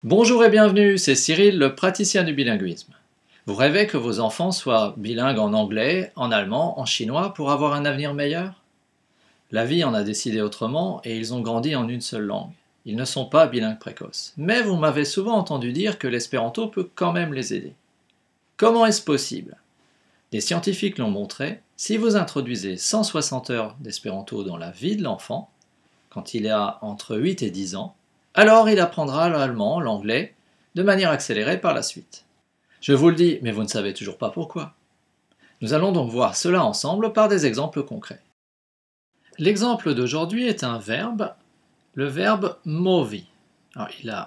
Bonjour et bienvenue, c'est Cyril, le praticien du bilinguisme. Vous rêvez que vos enfants soient bilingues en anglais, en allemand, en chinois pour avoir un avenir meilleur? La vie en a décidé autrement et ils ont grandi en une seule langue. Ils ne sont pas bilingues précoces. Mais vous m'avez souvent entendu dire que l'espéranto peut quand même les aider. Comment est-ce possible? Des scientifiques l'ont montré, si vous introduisez 160 heures d'espéranto dans la vie de l'enfant, quand il a entre 8 et 10 ans, alors il apprendra l'allemand, l'anglais, de manière accélérée par la suite. Je vous le dis, mais vous ne savez toujours pas pourquoi. Nous allons donc voir cela ensemble par des exemples concrets. L'exemple d'aujourd'hui est un verbe, le verbe movi. Alors, il a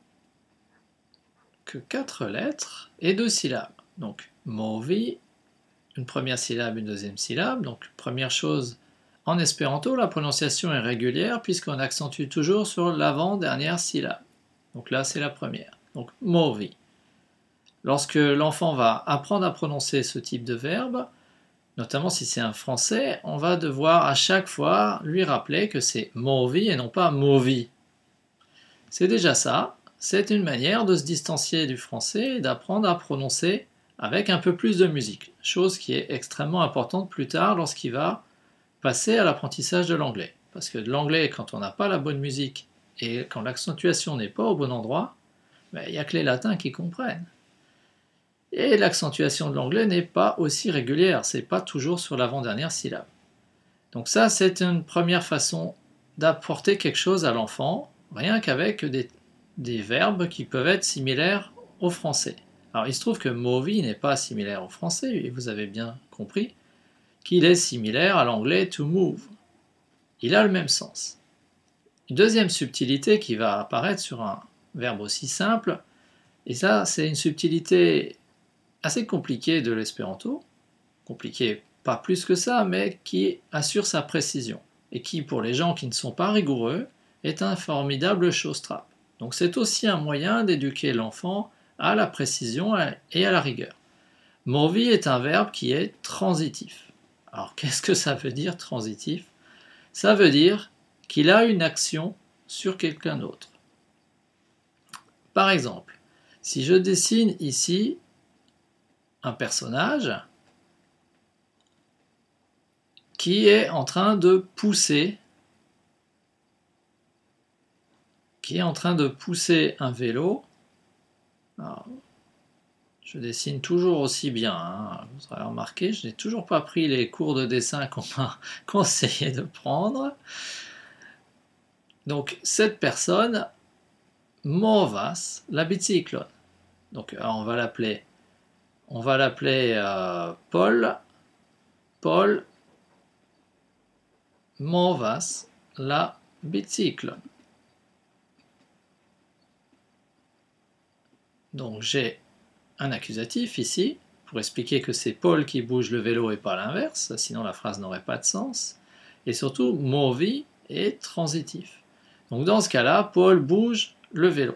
que 4 lettres et 2 syllabes. Donc movi, une première syllabe, une deuxième syllabe. Donc première chose, en espéranto, la prononciation est régulière puisqu'on accentue toujours sur l'avant-dernière syllabe. Donc là, c'est la première. Donc movi. Lorsque l'enfant va apprendre à prononcer ce type de verbe, notamment si c'est un français, on va devoir à chaque fois lui rappeler que c'est movi et non pas movi. C'est déjà ça, c'est une manière de se distancier du français et d'apprendre à prononcer avec un peu plus de musique, chose qui est extrêmement importante plus tard lorsqu'il va passer à l'apprentissage de l'anglais. Parce que de l'anglais, quand on n'a pas la bonne musique et quand l'accentuation n'est pas au bon endroit, il n'y a que les latins qui comprennent. Et l'accentuation de l'anglais n'est pas aussi régulière, c'est pas toujours sur l'avant-dernière syllabe. Donc ça, c'est une première façon d'apporter quelque chose à l'enfant, rien qu'avec des verbes qui peuvent être similaires au français. Alors il se trouve que movi n'est pas similaire au français, et vous avez bien compris qu'il est similaire à l'anglais to move. Il a le même sens. Une deuxième subtilité qui va apparaître sur un verbe aussi simple, et ça c'est une subtilité assez compliquée de l'espéranto, compliquée pas plus que ça, mais qui assure sa précision, et qui pour les gens qui ne sont pas rigoureux est un formidable show-strap. Donc c'est aussi un moyen d'éduquer l'enfant à la précision et à la rigueur. Movi est un verbe qui est transitif. Alors qu'est-ce que ça veut dire transitif? Ça veut dire qu'il a une action sur quelqu'un d'autre. Par exemple, si je dessine ici un personnage qui est en train de pousser, un vélo. Alors, je dessine toujours aussi bien, hein. Vous aurez remarqué, je n'ai toujours pas pris les cours de dessin qu'on m'a conseillé de prendre. Donc cette personne movas la bicyclone. Donc on va l'appeler Paul. Paul movas la bicyclone. Donc j'ai un accusatif ici, pour expliquer que c'est Paul qui bouge le vélo et pas l'inverse, sinon la phrase n'aurait pas de sens. Et surtout, movi est transitif. Donc dans ce cas-là, Paul bouge le vélo.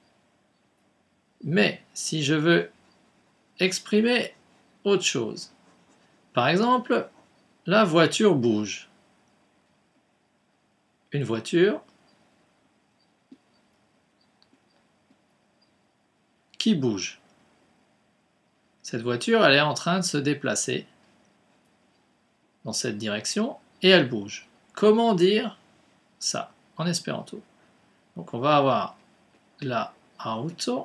Mais si je veux exprimer autre chose, par exemple, la voiture bouge. Une voiture qui bouge. Cette voiture, elle est en train de se déplacer dans cette direction et elle bouge. Comment dire ça en espéranto? Donc on va avoir la auto,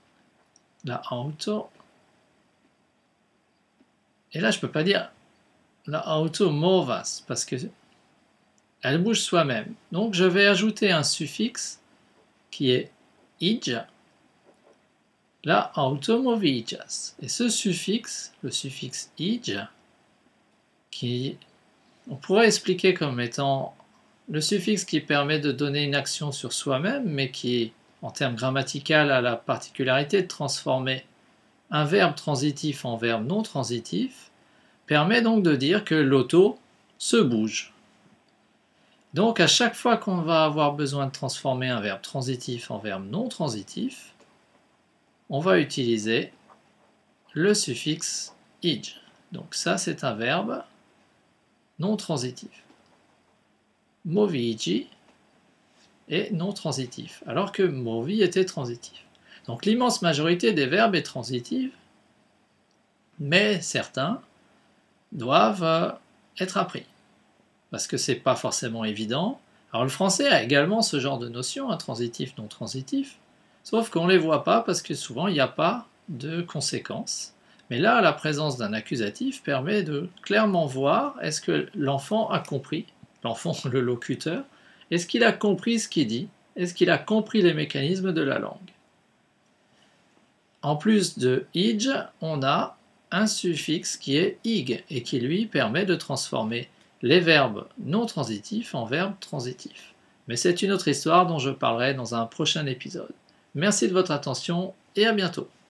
et là je ne peux pas dire la auto movas parce que elle bouge soi-même. Donc je vais ajouter un suffixe qui est ija, la automowijas. Et ce suffixe, le suffixe ija, qui on pourrait expliquer comme étant le suffixe qui permet de donner une action sur soi-même, mais qui, en termes grammaticaux, a la particularité de transformer un verbe transitif en verbe non transitif, permet donc de dire que l'auto se bouge. Donc à chaque fois qu'on va avoir besoin de transformer un verbe transitif en verbe non transitif, on va utiliser le suffixe ij. Donc ça c'est un verbe non transitif. Movigi est non transitif, alors que movi était transitif. Donc l'immense majorité des verbes est transitive, mais certains doivent être appris, parce que c'est pas forcément évident. Alors le français a également ce genre de notion, transitif, non transitif, sauf qu'on ne les voit pas parce que souvent il n'y a pas de conséquences. Mais là, la présence d'un accusatif permet de clairement voir est-ce que l'enfant a compris, l'enfant, le locuteur, est-ce qu'il a compris ce qu'il dit, est-ce qu'il a compris les mécanismes de la langue. En plus de ij, on a un suffixe qui est ig et qui lui permet de transformer les verbes non transitifs en verbes transitifs. Mais c'est une autre histoire dont je parlerai dans un prochain épisode. Merci de votre attention et à bientôt.